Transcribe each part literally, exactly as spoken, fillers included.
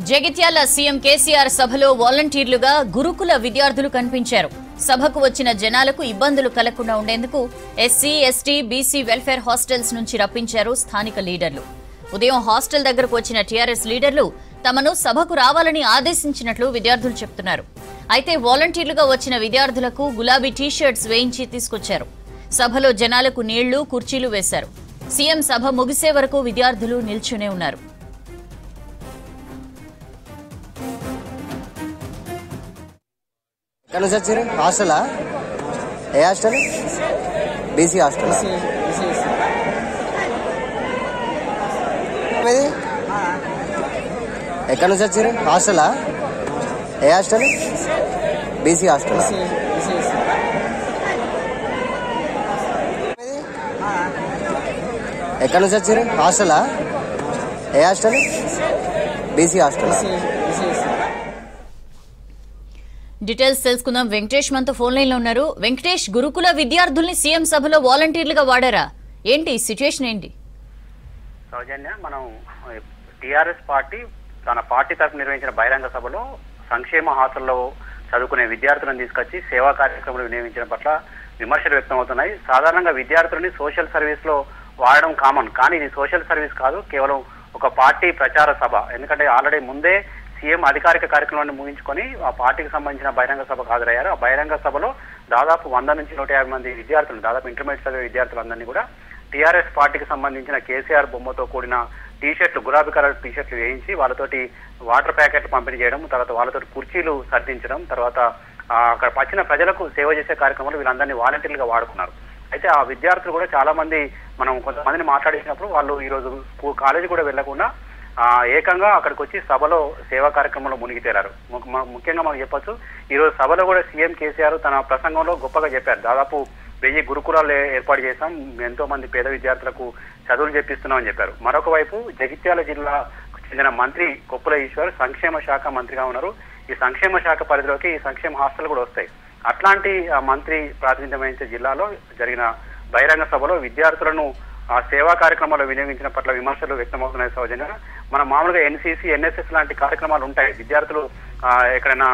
Jagtial CM KCR సభలో వాలంటీర్లుగా గురుకుల విద్యార్థులు కనిపించారు. సభకు వచ్చిన జనాలకు ఇబ్బందులు కలగకుండా ఉండేందుకు SC, ST, BC welfare hostels నుంచి రప్పించారు స్థానిక లీడర్లు. ఉదయం హాస్టల్ దగ్గరకు వచ్చిన టీఆర్ఎస్ లీడర్లు తమను సభకు రావాలని ఆదేశించినట్లు విద్యార్థులు చెప్తున్నారు. అయితే వాలంటీర్లుగా వచ్చిన విద్యార్థులకు గులాబీ టీషర్ట్స్ వేయించి తీసుకొచ్చారు. సభలో జనాలకు నీళ్లు, కుర్చీలు వేశారు. సీఎం సభ ముగిసే వరకు విద్యార్థులు నిల్చునే ఉన్నారు. హాస్టలా ఏ హాస్టల్? BC hostel. ఎక్కడి నుంచి వచ్చారు? హాస్టలా ఏ హాస్టల్? BC hostel. ఎక్కడి నుంచి వచ్చారు? హాస్టలా ఏ హాస్టల్? BC hostel. డీటెయిల్స్ తెలుసుకుందాం. వెంకటేష్ మనతో ఫోన్ లైన్ లో ఉన్నారు. వెంకటేష్, గురుకుల విద్యార్థుల్ని సీఎం సభలో వాలంటీర్లుగా వాడారా? ఏంటి సిచ్యువేషన్ ఏంటి? సౌజన్య, మనం టీఆర్ఎస్ పార్టీ తన పార్టీ తరఫున నిర్వహించిన బహిరంగ సభలో సంక్షేమ హాస్టల్లో చదువుకునే విద్యార్థులను తీసుకొచ్చి సేవా కార్యక్రమాలు వినియోగించడం పట్ల విమర్శలు వ్యక్తమవుతున్నాయి. సాధారణంగా విద్యార్థులని సోషల్ సర్వీస్ లో వాడడం కామన్, కానీ ఇది సోషల్ సర్వీస్ కాదు, కేవలం ఒక పార్టీ ప్రచార సభ. ఎందుకంటే ఆల్రెడీ ముందే సీఎం అధికారిక కార్యక్రమాన్ని ముగించుకొని ఆ పార్టీకి సంబంధించిన బహిరంగ సభకు హాజరయ్యారు. ఆ బహిరంగ సభలో దాదాపు వంద నుంచి నూట యాభై మంది విద్యార్థులు, దాదాపు ఇంటర్మీడియట్ చదివే విద్యార్థులందరినీ కూడా టీఆర్ఎస్ పార్టీకి సంబంధించిన కేసీఆర్ బొమ్మతో కూడిన టీషర్ట్లు, గులాబీ కలర్ టీషర్ట్లు వేయించి వాళ్ళతోటి వాటర్ ప్యాకెట్లు పంపిణీ చేయడం, తర్వాత వాళ్ళతోటి కుర్చీలు సర్దించడం, తర్వాత అక్కడ వచ్చిన ప్రజలకు సేవ చేసే కార్యక్రమాలు వీళ్ళందరినీ వాలంటీర్లుగా వాడుకున్నారు. అయితే ఆ విద్యార్థులు కూడా చాలా మంది, మనం కొంతమందిని మాట్లాడించినప్పుడు వాళ్ళు ఈ రోజు కాలేజీ కూడా వెళ్లకుండా ఆ ఏకంగా అక్కడికి వచ్చి సభలో సేవా కార్యక్రమంలో మునిగి తేలారు. ముఖ్యంగా మనం చెప్పొచ్చు, ఈ రోజు సభలో కూడా సీఎం కేసీఆర్ తన ప్రసంగంలో గొప్పగా చెప్పారు. దాదాపు వెయ్యి గురుకులాలు ఏర్పాటు చేశాం, ఎంతో మంది పేద విద్యార్థులకు చదువులు చెప్పిస్తున్నామని చెప్పారు. మరొక వైపు జగిత్యాల జిల్లాకు చెందిన మంత్రి కొప్పుల ఈశ్వర్ సంక్షేమ శాఖ మంత్రిగా ఉన్నారు. ఈ సంక్షేమ శాఖ పరిధిలోకి ఈ సంక్షేమ హాస్టల్ కూడా వస్తాయి. అట్లాంటి మంత్రి ప్రాతినిధ్యం వహించే జిల్లాలో జరిగిన బహిరంగ సభలో విద్యార్థులను ఆ సేవా కార్యక్రమాలు వినియోగించిన పట్ల విమర్శలు వ్యక్తమవుతున్నాయి. సౌజన్య, మనం మామూలుగా ఎన్సీసీ, ఎన్ఎస్ఎస్ లాంటి కార్యక్రమాలు ఉంటాయి. విద్యార్థులు ఎక్కడైనా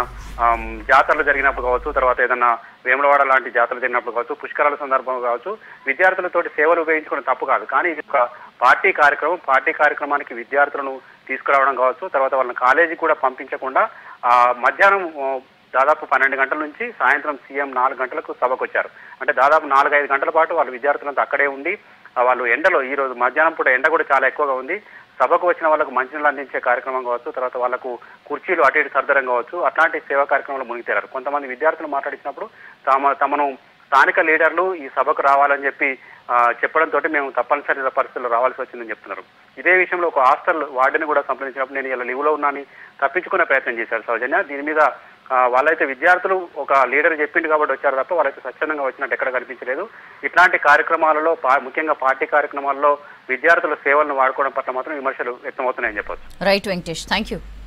జాతరలు జరిగినప్పుడు కావచ్చు, తర్వాత ఏదైనా వేములవాడ లాంటి జాతరలు జరిగినప్పుడు కావచ్చు, పుష్కరాల సందర్భంగా కావచ్చు, విద్యార్థులతోటి సేవలు ఉపయోగించుకోవడం తప్పు కాదు. కానీ ఇది ఒక పార్టీ కార్యక్రమం. పార్టీ కార్యక్రమానికి విద్యార్థులను తీసుకురావడం కావచ్చు, తర్వాత వాళ్ళని కాలేజీ కూడా పంపించకుండా ఆ మధ్యాహ్నం దాదాపు పన్నెండు గంటల నుంచి సాయంత్రం సీఎం నాలుగు గంటలకు సభకు వచ్చారు. అంటే దాదాపు నాలుగైదు గంటల పాటు వాళ్ళు విద్యార్థులంతా అక్కడే ఉండి వాళ్ళు ఎండలో, ఈ రోజు మధ్యాహ్నం పూట ఎండ కూడా చాలా ఎక్కువగా ఉంది, సభకు వచ్చిన వాళ్ళకు మంచినీళ్ళు అందించే కార్యక్రమం కావచ్చు, తర్వాత వాళ్ళకు కుర్చీలు అటు ఇటు సర్దరం కావచ్చు, అట్లాంటి సేవా కార్యక్రమంలో మునిగితేరారు. కొంతమంది విద్యార్థులు మాట్లాడించినప్పుడు తమ తమను స్థానిక లీడర్లు ఈ సభకు రావాలని చెప్పి చెప్పడంతో మేము తప్పనిసరి పరిస్థితుల్లో రావాల్సి వచ్చిందని చెప్తున్నారు. ఇదే విషయంలో ఒక హాస్టల్ వార్డుని కూడా సంప్రదించినప్పుడు నేను ఇలా లీవ్లో ఉన్నానని తప్పించుకునే ప్రయత్నం చేశారు. సౌజన్య, దీని మీద వాళ్ళైతే విద్యార్థులు ఒక లీడర్ చెప్పింది కాబట్టి వచ్చారు తప్ప వాళ్ళైతే స్వచ్ఛందంగా వచ్చినట్టు ఎక్కడ కనిపించలేదు. ఇట్లాంటి కార్యక్రమాలలో, ముఖ్యంగా పార్టీ కార్యక్రమాల్లో విద్యార్థుల సేవలను వాడుకోవడం పట్ల మాత్రం విమర్శలు వ్యక్తమవుతున్నాయని చెప్పొచ్చు. Right Venkatesh, thank you.